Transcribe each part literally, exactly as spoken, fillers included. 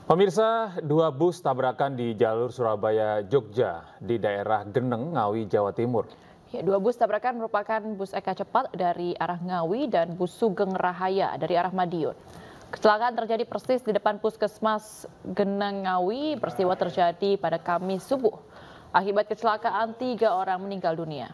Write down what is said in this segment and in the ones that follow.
Pemirsa, dua bus tabrakan di jalur Surabaya-Jogja di daerah Geneng, Ngawi, Jawa Timur. Ya, dua bus tabrakan merupakan bus Eka Cepat dari arah Ngawi dan bus Sugeng Rahaya dari arah Madiun. Kecelakaan terjadi persis di depan Puskesmas Geneng Ngawi. Peristiwa terjadi pada Kamis subuh. Akibat kecelakaan, tiga orang meninggal dunia.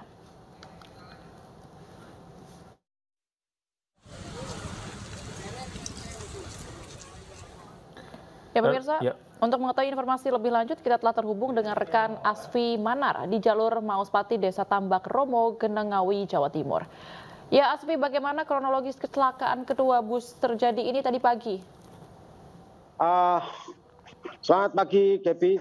Ya pemirsa, ya. Untuk mengetahui informasi lebih lanjut kita telah terhubung dengan rekan Asfi Manar di jalur Mauspati, Desa Tambak Romo, Geneng Ngawi, Jawa Timur. Ya Asfi, bagaimana kronologis kecelakaan kedua bus terjadi ini tadi pagi? Uh, selamat pagi, Gaby.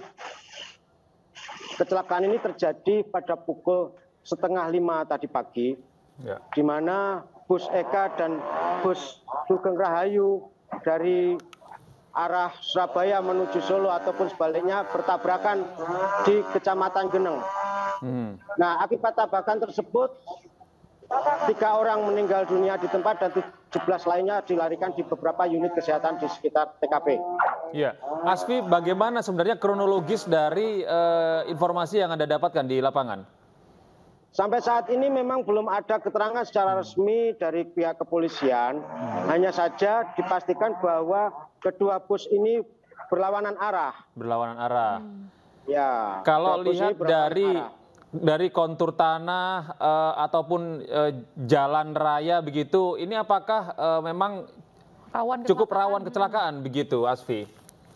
Kecelakaan ini terjadi pada pukul setengah lima tadi pagi, ya. Di mana bus Eka dan bus Sugeng Rahayu dari arah Surabaya menuju Solo ataupun sebaliknya bertabrakan di Kecamatan Geneng. Hmm. Nah, akibat tabrakan tersebut, tiga orang meninggal dunia di tempat dan tujuh belas lainnya dilarikan di beberapa unit kesehatan di sekitar T K P. Ya, Asfi, bagaimana sebenarnya kronologis dari uh, informasi yang Anda dapatkan di lapangan? Sampai saat ini memang belum ada keterangan secara resmi dari pihak kepolisian. Hmm. Hanya saja dipastikan bahwa kedua bus ini berlawanan arah. Berlawanan arah. Hmm. Ya. Kalau lihat dari arah. dari kontur tanah uh, ataupun uh, jalan raya begitu, ini apakah uh, memang rawan cukup rawan kecelakaan begitu, Asfi?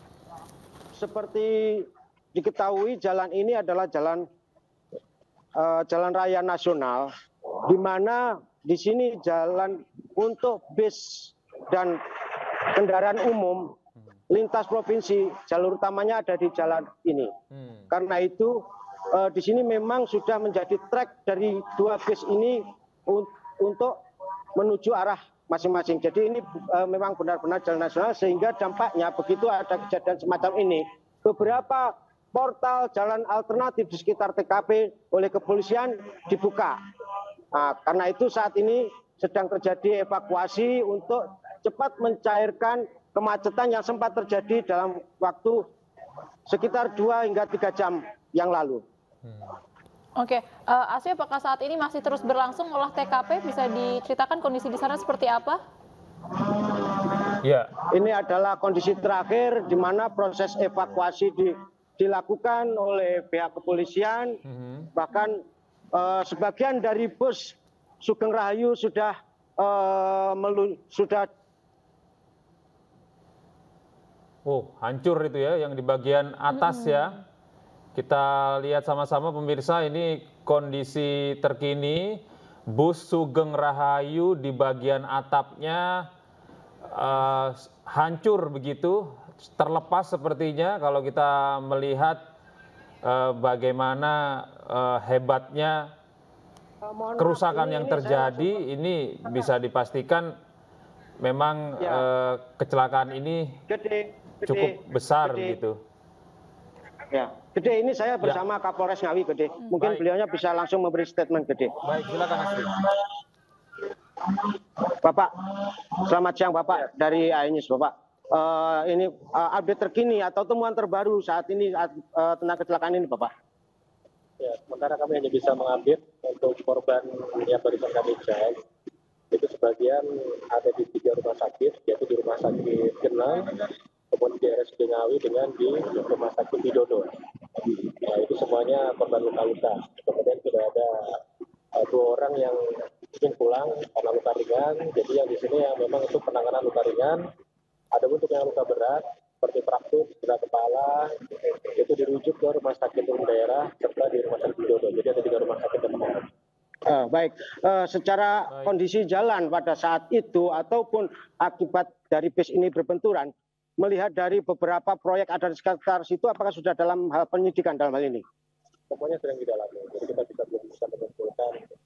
Seperti diketahui, jalan ini adalah jalan Uh, jalan raya nasional, di mana di sini jalan untuk bis dan kendaraan umum lintas provinsi, jalur utamanya ada di jalan ini. Hmm. Karena itu uh, di sini memang sudah menjadi trek dari dua bis ini un untuk menuju arah masing-masing. Jadi ini uh, memang benar-benar jalan nasional, sehingga dampaknya begitu ada kejadian semacam ini, beberapa portal jalan alternatif di sekitar T K P oleh kepolisian dibuka. Nah, karena itu saat ini sedang terjadi evakuasi untuk cepat mencairkan kemacetan yang sempat terjadi dalam waktu sekitar dua hingga tiga jam yang lalu. Hmm. Oke, uh, Asfi, apakah saat ini masih terus berlangsung olah T K P? Bisa diceritakan kondisi di sana seperti apa? Ya, ini adalah kondisi terakhir di mana proses evakuasi di dilakukan oleh pihak kepolisian. Mm-hmm. Bahkan eh, sebagian dari bus Sugeng Rahayu sudah eh, melu, sudah oh hancur itu ya yang di bagian atas. Mm-hmm. Ya kita lihat sama-sama pemirsa, ini kondisi terkini bus Sugeng Rahayu di bagian atapnya eh, hancur begitu. Terlepas sepertinya kalau kita melihat uh, bagaimana uh, hebatnya kerusakan yang terjadi, ini bisa dipastikan memang ya. uh, kecelakaan ini gede, gede, cukup besar gede. Gitu. Ya, Gede, ini saya bersama ya. Kapolres Ngawi, Gede. Mungkin Baik. beliaunya bisa langsung memberi statement, Gede. Baik, silakan Asri. Bapak, selamat siang Bapak ya. Dari A I N I S, Bapak. Uh, ini uh, update terkini atau temuan terbaru saat ini uh, tentang kecelakaan ini, Bapak? Ya, sementara kami hanya bisa mengupdate untuk korban yang barusan kami cek. Itu sebagian ada di tiga rumah sakit, yaitu di Rumah Sakit Geneng, kemudian di R S U D Ngawi dengan di Rumah Sakit Widodo. Nah, itu semuanya korban luka-luka. Kemudian sudah ada uh, dua orang yang ingin pulang karena luka ringan. Jadi yang di sini yang memang itu penanganan luka ringan. Ada untuk yang luka berat, seperti fraktur, cedera kepala, itu dirujuk ke rumah sakit umum daerah, serta di rumah sakit Widodo. Jadi ada tiga rumah sakit yang ada. Uh, baik, uh, secara baik. Kondisi jalan pada saat itu, ataupun akibat dari bis ini berbenturan, melihat dari beberapa proyek ada di sekitar situ, apakah sudah dalam hal penyidikan dalam hal ini? Semuanya sedang didalami, jadi kita bisa belum bisa menentukan